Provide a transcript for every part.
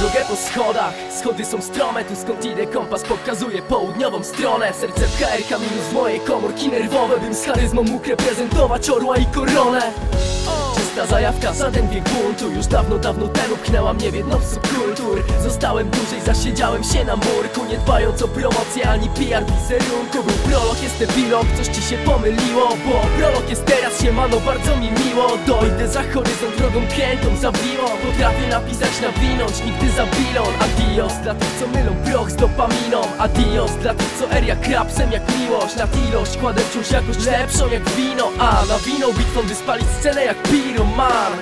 drogę po schodach. Schody są strome, tu skąd idę kompas pokazuje południową stronę. Serce w KRK minus moje komórki nerwowe, bym z charyzmą mógł reprezentować orła i koronę. Czysta zajawka, żaden wiek buntu. Już dawno temu pchnęła mnie w jedną z subkultur. Zostałem dłużej, zasiedziałem się na murku, nie dbając o promocję ani PR wizerunku. Był prolog, jest epilog, coś ci się pomyliło, bo prolog jest teraz, siemano, bardzo mi miło. Dojdę za horyzont drogą krętą, zawiłą. Potrafię napisać, nawinąć, nigdy za bilon. Adios dla tych, co mylą proch z dopaminą. Adios dla tych, co R jak rapsem, jak miłość. Nad ilość kładę wciąż jakoś lepszą jak wino. A na wino bitwą wyspalić scenę jak piroman.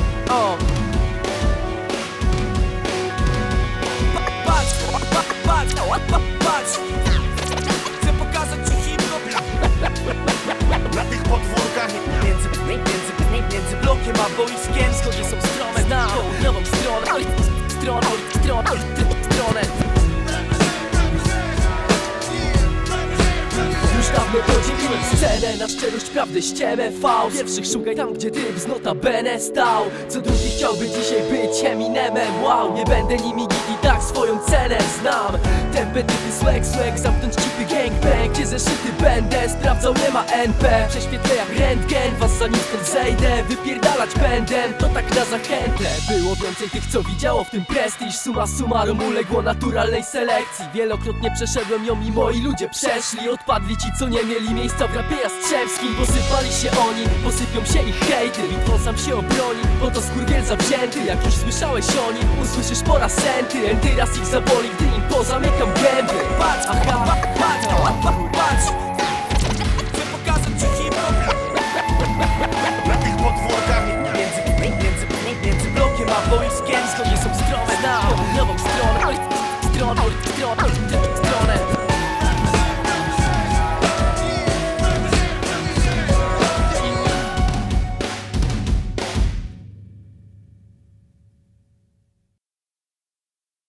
Patrz, chcę pokazać ci hip-hop na tych podwórkach między blokiem a boiskiem. Schody są strome, znam nową stronę. Już dawno podzieliłem scenę na szczerość, prawdę, ściemę, fałsz. Pierwszych szukaj tam, gdzie ty z notabene stał. Co drugi chciałby dzisiaj być Eminemem. Wow, nie będę nimi i tak swoją cenę znam. Tempy, typy, swag, zamknąć cipy, gangbang. Gdzie zeszyty będę, sprawdzał, nie ma NP. Prześwietlę jak rentgen, was zanim stąd zejdę. Wypierdalać będę, to tak na zachętę. Było więcej tych, co widziało w tym prestiż. Summa summarum uległo naturalnej selekcji. Wielokrotnie przeszedłem ją i moi ludzie przeszli. Odpadli ci, co nie mieli miejsca w rapie jastrzębskim. Posypali się oni, posypią się ich hejty. Litwon sam się obroni, bo to skurwiel zawzięty. Jak już słyszałeś o nim, usłyszysz po raz senty. Teraz ich zaboli, gdy im pozamykam gęby. Patrz, patrz, chcę pokazać ci hip-hop na tych podwórkach między blokiem a boiskiem. Schody są strome, na nową stronę.